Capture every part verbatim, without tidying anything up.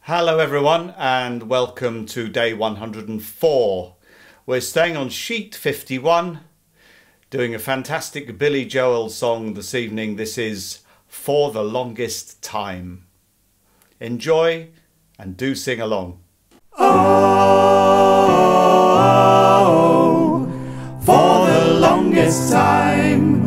Hello everyone and welcome to day one hundred four. We're staying on sheet fifty-one, doing a fantastic Billy Joel song this evening. This is For the Longest Time. Enjoy and do sing along. Oh, for the longest time.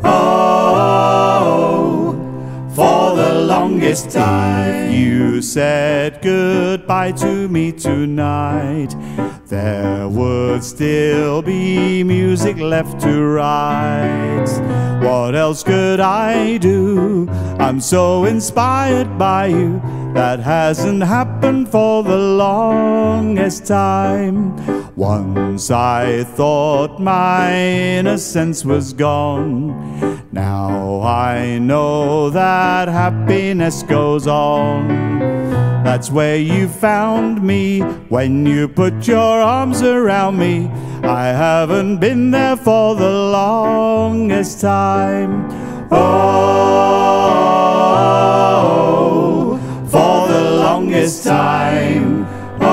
Oh, for the longest time. You said goodbye to me tonight. There would still be music left to write. What else could I do? I'm so inspired by you. That hasn't happened for the longest time. Once I thought my innocence was gone. Now I know that happiness goes on. That's where you found me when you put your arms around me. I haven't been there for the longest time. Oh, for the longest time.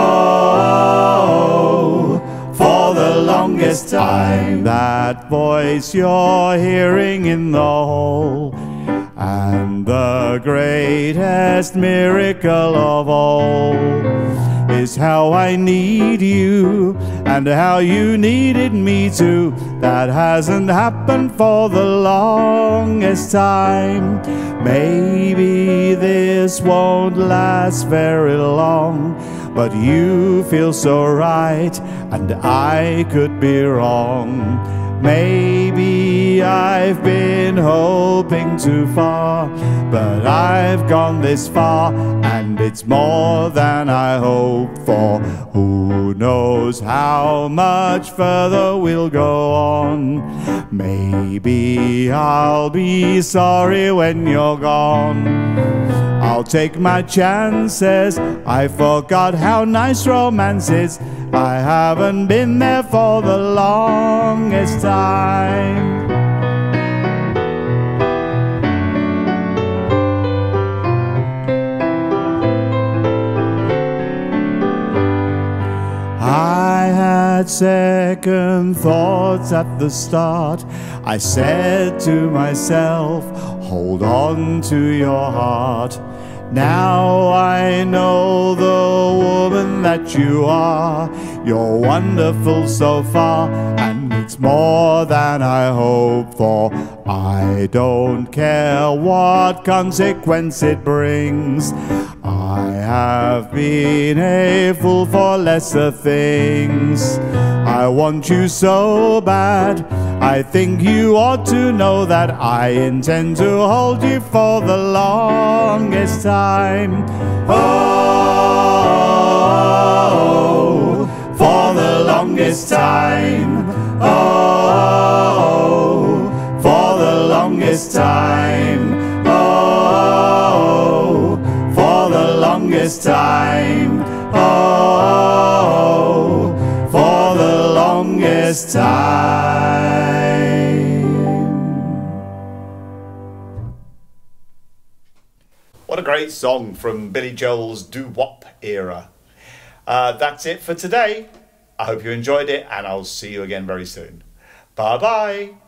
Oh, for the longest time. That voice you're hearing in the hall, and the greatest miracle of all is how I need you and how you needed me too. That hasn't happened for the longest time. Maybe this won't last very long, but you feel so right and I could be wrong. Maybe I've been hoping too far, but I've gone this far, and it's more than I hoped for. Who knows how much further we'll go on? Maybe I'll be sorry when you're gone. I'll take my chances. I forgot how nice romance is. I haven't been there for the longest time. I had second thoughts at the start. I said to myself, hold on to your heart. Now I know the woman that you are. You're wonderful so far, and it's more than I hoped for. I don't care what consequence it brings. I have been a fool for lesser things. I want you so bad. I think you ought to know that I intend to hold you for the longest time. Oh, for the longest time. Oh, for the longest time. Oh, for the longest time. Oh, for the longest time. What a great song from Billy Joel's doo-wop era. Uh, that's it for today. I hope you enjoyed it, and I'll see you again very soon. Bye-bye.